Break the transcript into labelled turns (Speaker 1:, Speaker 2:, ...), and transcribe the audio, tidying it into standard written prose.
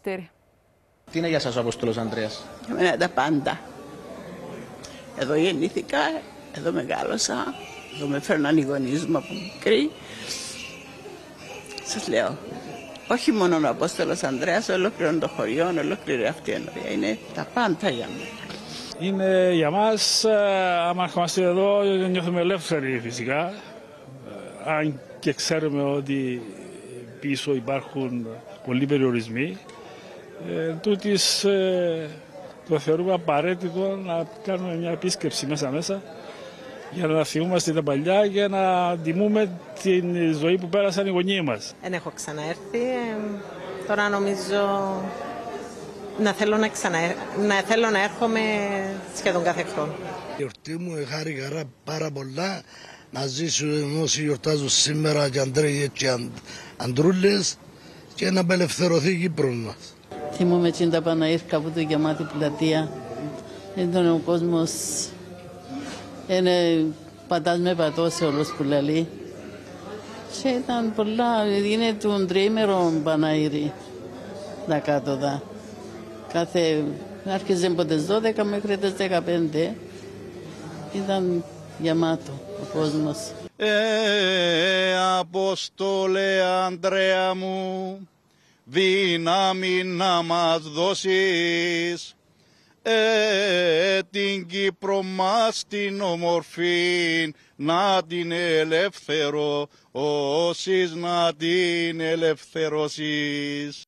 Speaker 1: Μοναστήρι.
Speaker 2: Τι είναι για σας ο Απόστολος Ανδρέας?
Speaker 3: Για μένα τα πάντα. Εδώ γεννήθηκα, εδώ μεγάλωσα, εδώ με φέρναν οι γονείς μου από μικρή. Σας λέω, όχι μόνο ο Απόστολος Ανδρέας, ολόκληρο το χωριό, ολόκληρη αυτή η ενορία. Είναι τα πάντα για μένα.
Speaker 4: Είναι για μας, άμα ερχόμαστε εδώ, νιώθουμε ελεύθεροι φυσικά. Αν και ξέρουμε ότι πίσω υπάρχουν πολλοί περιορισμοί, τούτης το θεωρούμε απαραίτητο να κάνουμε μια επίσκεψη μέσα για να θυμούμαστε τα παλιά και να τιμούμε την ζωή που πέρασαν οι γονείς μας.
Speaker 5: Δεν έχω ξαναέρθει. Τώρα νομίζω να θέλω να έρχομαι σχεδόν κάθε χρόνο.
Speaker 6: Η γιορτή μου χάρηκα πάρα πολλά να ζήσουν όσοι γιορτάζουν σήμερα και Ανδρέοι και Αντρούλες και να απελευθερωθεί η Κύπρος μας.
Speaker 7: Θυμούμαι τα Παναήρκα που ήταν γεμάτη πλατεία. Ήταν ο κόσμος, είναι πατάς με πατός όλος που λαλεί. Και ήταν πολλά, είναι του τριήμερο Παναήρη, τα κάτω δα. Άρχιζε από τις 12 μέχρι τις 15. Ήταν γεμάτο ο κόσμος.
Speaker 8: Απόστολε Ανδρέα μου, δύναμη να μας δώσεις, την Κύπρο μας την ομορφή να την ελευθερώσεις, να την ελευθερώσεις.